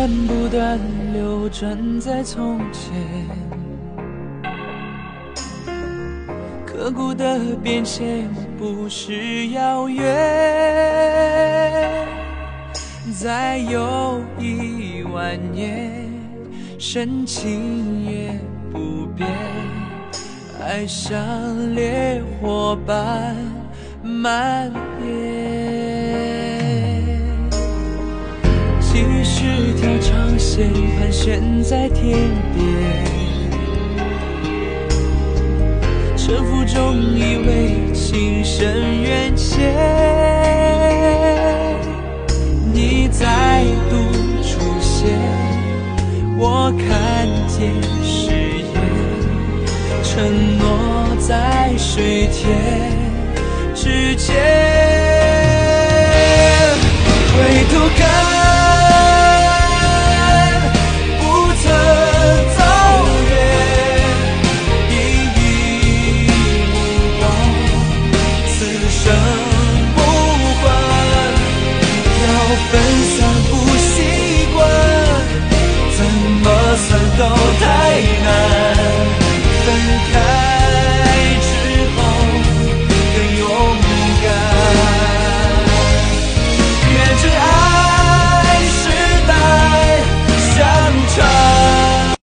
间不断流转在从前，刻骨的变迁不是遥远，再有10000年，深情也不变，爱像烈火般蔓延。几十条长线盘旋在天边，沉浮中以为情深缘浅，你再度出现，我看见誓言，承诺在水天之间。